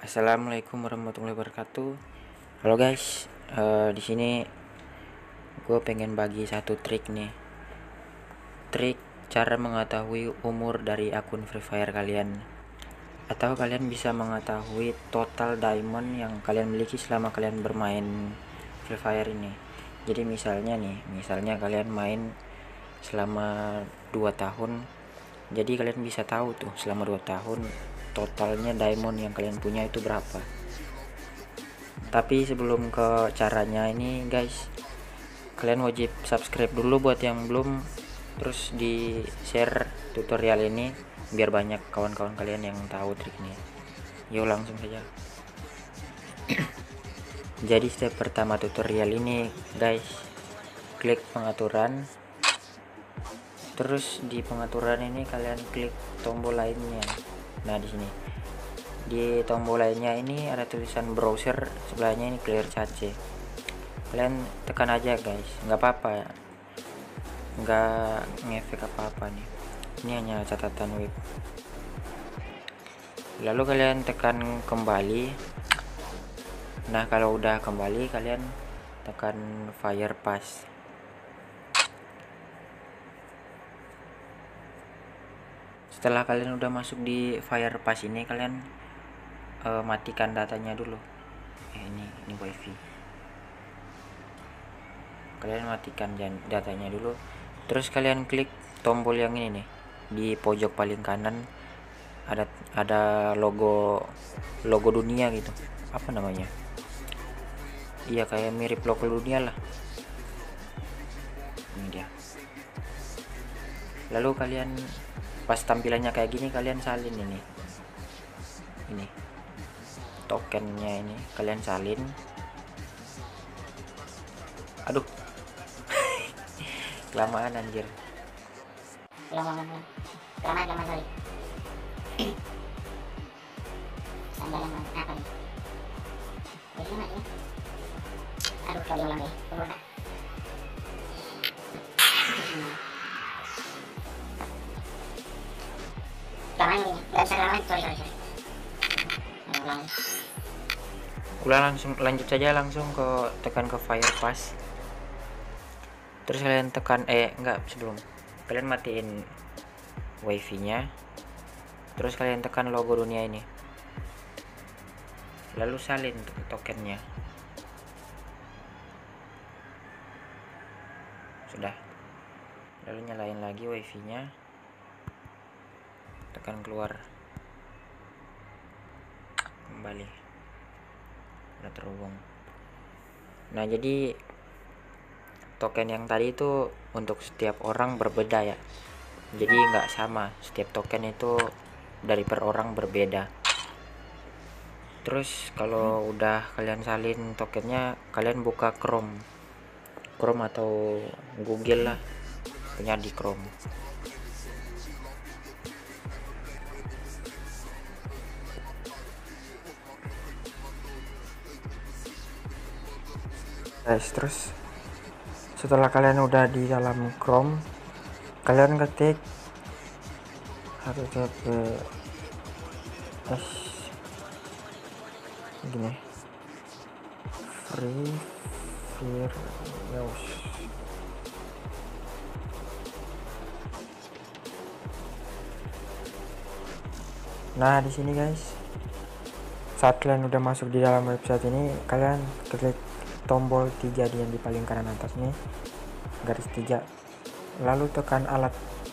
Assalamualaikum warahmatullahi wabarakatuh. Halo guys, di sini gue pengen bagi satu trik nih. Trik cara mengetahui umur dari akun Free Fire kalian, atau kalian bisa mengetahui total diamond yang kalian miliki selama kalian bermain Free Fire ini. Jadi misalnya kalian main selama 2 tahun. Jadi kalian bisa tahu tuh selama 2 tahun totalnya diamond yang kalian punya itu berapa. Tapi sebelum ke caranya ini guys, kalian wajib subscribe dulu buat yang belum, terus di share tutorial ini biar banyak kawan-kawan kalian yang tahu trik ini. Yuk langsung saja. Jadi step pertama tutorial ini guys, klik pengaturan, terus di pengaturan ini kalian klik tombol lainnya. Nah di sini di tombol lainnya ini ada tulisan browser, sebelahnya ini clear cache. Kalian tekan aja guys, nggak apa-apa, nggak ngefek apa-apa nih, ini hanya catatan web. Lalu kalian tekan kembali. Nah kalau udah kembali kalian tekan fire pass. Setelah kalian udah masuk di fire pass ini, kalian matikan datanya dulu. Ini wifi, kalian matikan datanya dulu, terus kalian klik tombol yang ini nih, di pojok paling kanan ada logo dunia gitu, apa namanya, iya kayak mirip logo dunia lah, ini dia. Lalu kalian pas tampilannya kayak gini, kalian salin ini tokennya, ini kalian salin. Aduh kelamaan anjir, kelamaan sorry. Sandalan apa nih? Ini mana ya? Aduh, kalau diulang deh, turun dah. Kelamaan ini, nggak bisa kelamaan, sorry. udah langsung lanjut saja, langsung ke tekan ke fire pass, terus kalian tekan enggak, sebelum kalian matiin wifi nya, terus kalian tekan logo dunia ini, lalu salin tokennya. Sudah, lalu nyalain lagi wifi nya, tekan keluar, kembali, udah terhubung. Nah jadi token yang tadi itu untuk setiap orang berbeda ya, jadi nggak sama, setiap token itu dari per orang berbeda. Terus kalau udah kalian salin tokennya, kalian buka Chrome atau Google lah, punya di Chrome. Guys, terus setelah kalian udah di dalam Chrome, kalian ketik https gini, Free Fire News. Nah di sini guys, saat kalian udah masuk di dalam website ini, kalian klik tombol 3 yang di paling kanan atas nih, garis 3, lalu tekan alat.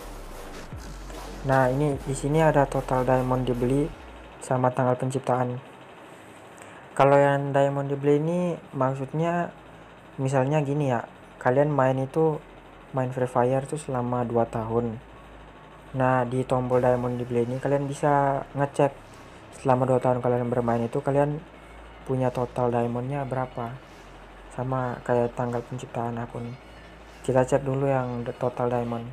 Nah ini di sini ada total diamond dibeli sama tanggal penciptaan. Kalau yang diamond dibeli ini maksudnya misalnya gini ya, kalian main Free Fire tuh selama 2 tahun. Nah di tombol diamond dibeli ini kalian bisa ngecek selama 2 tahun kalian bermain itu kalian punya total diamondnya berapa, sama kayak tanggal penciptaan akun. Kita cek dulu yang total diamond.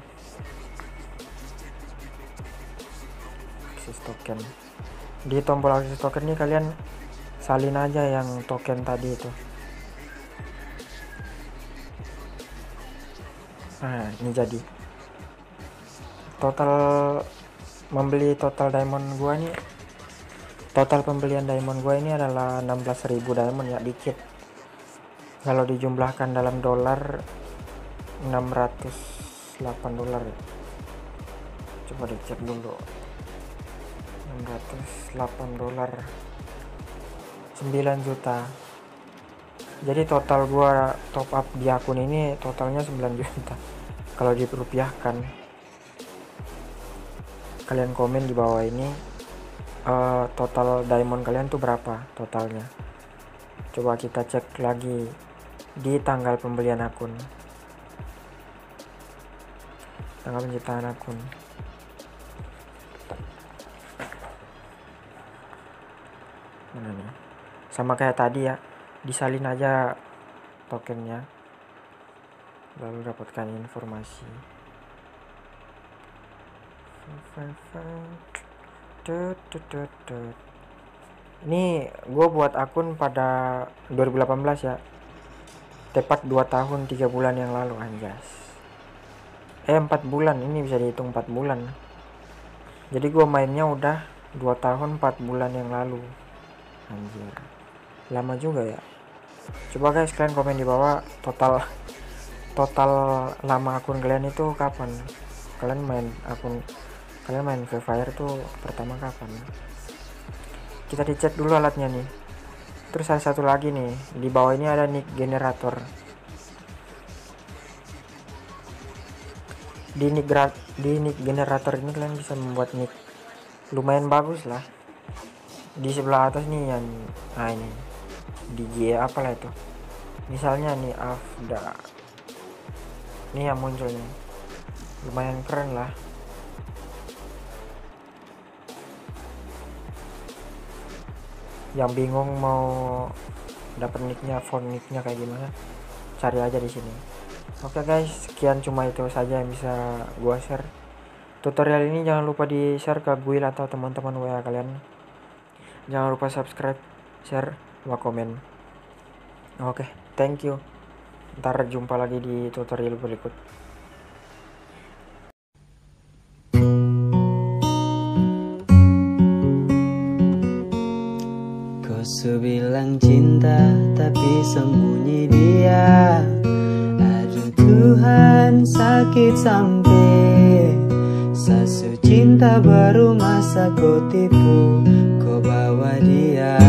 Akses token, di tombol akses token ini kalian salin aja yang token tadi itu. Nah ini jadi total membeli total diamond gua nih Total pembelian diamond gue ini adalah 16.000 diamond ya, dikit. Kalau dijumlahkan dalam dolar 608 dolar ya. Coba dicek dulu. 608 dolar 9 juta. Jadi total gua top up di akun ini totalnya 9 juta. Kalau dirupiahkan, kalian komen di bawah ini total diamond kalian tuh berapa totalnya. Coba kita cek lagi di tanggal pembelian akun, tanggal penciptaan akun. Mana nih? Sama kayak tadi ya, disalin aja tokennya lalu dapatkan informasi. Ini gue buat akun pada 2018 ya, tepat 2 tahun 3 bulan yang lalu, anjas. 4 bulan, ini bisa dihitung 4 bulan. Jadi gue mainnya udah 2 tahun 4 bulan yang lalu, anjir, lama juga ya. Coba guys kalian komen di bawah total lama akun kalian itu kapan. Kalian main Free Fire tuh pertama kapan. Kita dicek dulu alatnya nih. Terus ada satu lagi nih, di bawah ini ada nick generator. Di nick generator ini kalian bisa membuat nick lumayan bagus lah. Di sebelah atas nih yang ini DJ apalah itu, misalnya nih Afda, ini yang muncul nih, lumayan keren lah. Yang bingung mau dapat nicknya, font nicknya kayak gimana, cari aja di sini. Oke guys, sekian, cuma itu saja yang bisa gua share. Tutorial ini jangan lupa di share ke guild atau teman-teman WA kalian. Jangan lupa subscribe, share, sama komen. Oke, thank you. Ntar jumpa lagi di tutorial berikut. Kau bilang cinta tapi sembunyi dia. Aduh Tuhan, sakit sampai sasu cinta baru masa kau tipu. Kau bawa dia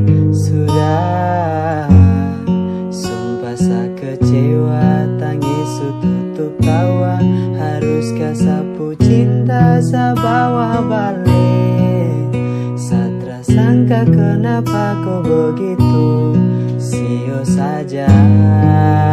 sudah, sumpah sa kecewa, tangis tutup tawa. Haruskah sapu cinta sa bawa balik? Satra sangka kenapa kau begitu sio saja.